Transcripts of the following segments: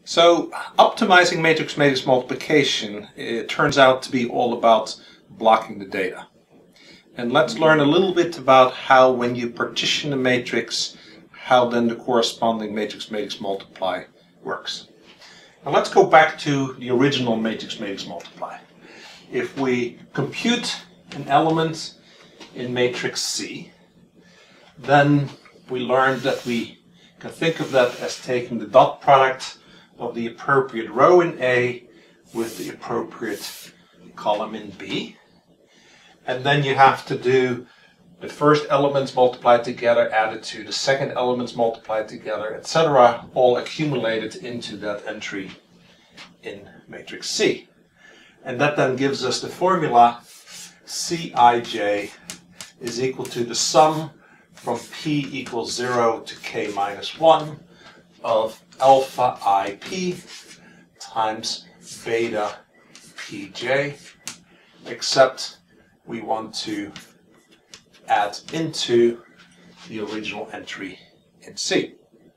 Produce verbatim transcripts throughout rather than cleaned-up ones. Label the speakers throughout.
Speaker 1: So optimizing matrix-matrix multiplication, it turns out to be all about blocking the data. And let's learn a little bit about how, when you partition a matrix, how then the corresponding matrix-matrix multiply works. Now let's go back to the original matrix-matrix multiply. If we compute an element in matrix C, then we learned that we can think of that as taking the dot product of the appropriate row in A with the appropriate column in B. And then you have to do the first elements multiplied together, added to the second elements multiplied together, et cetera, all accumulated into that entry in matrix C. And that then gives us the formula Cij is equal to the sum from P equals zero to K minus one of alpha I P times beta Pj, except we want to add into the original entry in C.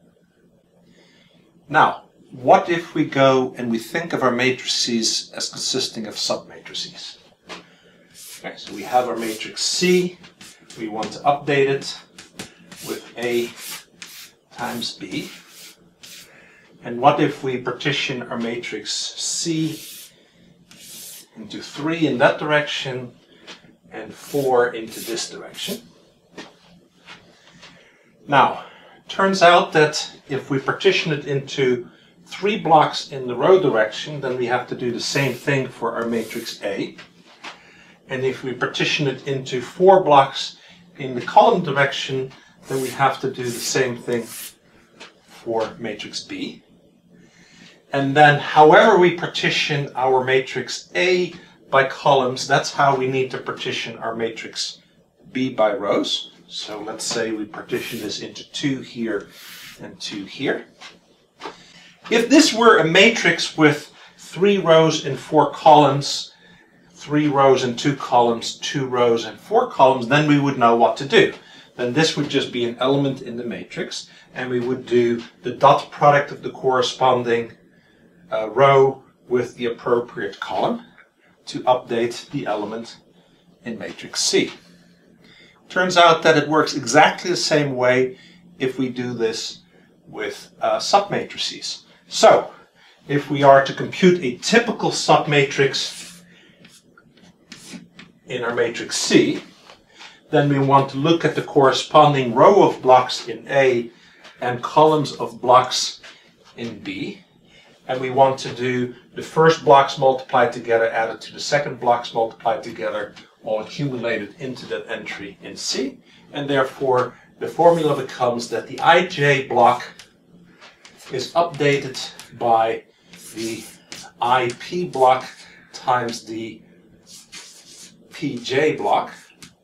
Speaker 1: Now, what if we go and we think of our matrices as consisting of submatrices? Okay, so we have our matrix C, we want to update it with A times B. And what if we partition our matrix C into three in that direction and four into this direction? Now, it turns out that if we partition it into three blocks in the row direction, then we have to do the same thing for our matrix A. And if we partition it into four blocks in the column direction, then we have to do the same thing for matrix B. And then however we partition our matrix A by columns, that's how we need to partition our matrix B by rows. So let's say we partition this into two here and two here. If this were a matrix with three rows and four columns, three rows and two columns, two rows and four columns, then we would know what to do. Then this would just be an element in the matrix, and we would do the dot product of the corresponding uh, row with the appropriate column to update the element in matrix C. Turns out that it works exactly the same way if we do this with uh, submatrices. So, if we are to compute a typical submatrix in our matrix C, then we want to look at the corresponding row of blocks in A and columns of blocks in B. And we want to do the first blocks multiplied together, added to the second blocks multiplied together, all accumulated into that entry in C. And therefore, the formula becomes that the Ij block is updated by the I P block times the Pj block,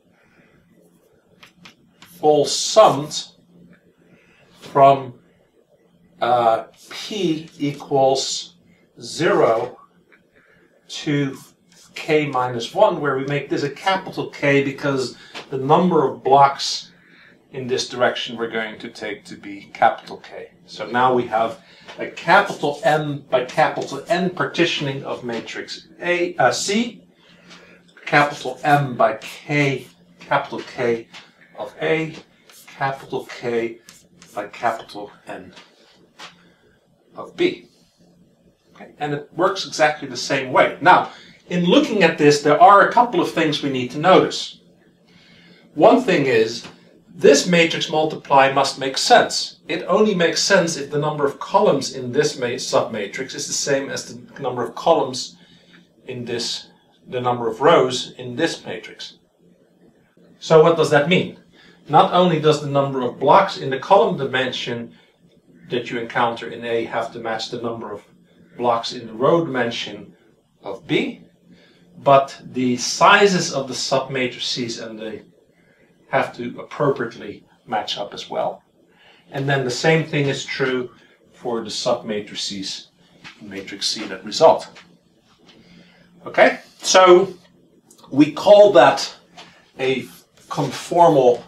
Speaker 1: all summed from uh, P equals zero to K minus one, where we make this a capital K because the number of blocks in this direction we're going to take to be capital K. So now we have a capital M by capital N partitioning of matrix A, uh, C, capital M by K, capital K of A, capital K by capital N of B. Okay. And it works exactly the same way. Now, in looking at this, there are a couple of things we need to notice. One thing is, this matrix multiply must make sense. It only makes sense if the number of columns in this submatrix is the same as the number of columns in this, the number of rows in this matrix. So what does that mean? Not only does the number of blocks in the column dimension that you encounter in A have to match the number of blocks in the row dimension of B, but the sizes of the submatrices and the have to appropriately match up as well. And then the same thing is true for the submatrices in matrix C that result. Okay, so we call that a conformal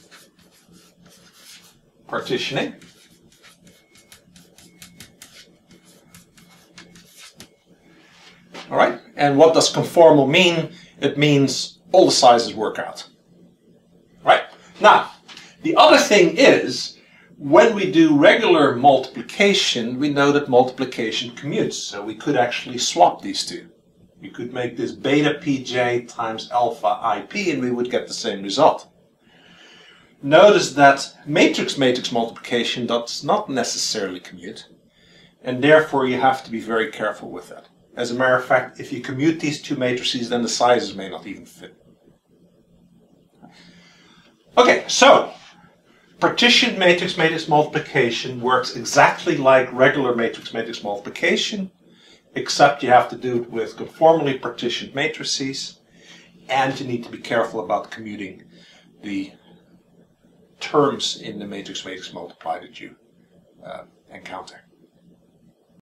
Speaker 1: partitioning. All right, and what does conformal mean? It means all the sizes work out. Right? Now, the other thing is, when we do regular multiplication, we know that multiplication commutes, so we could actually swap these two. We could make this beta pj times alpha ip, and we would get the same result. Notice that matrix-matrix multiplication does not necessarily commute, and therefore you have to be very careful with that. As a matter of fact, if you commute these two matrices, then the sizes may not even fit. Okay, so partitioned matrix-matrix multiplication works exactly like regular matrix-matrix multiplication, except you have to do it with conformally partitioned matrices, and you need to be careful about commuting the terms in the matrix-matrix multiply that you uh, encounter.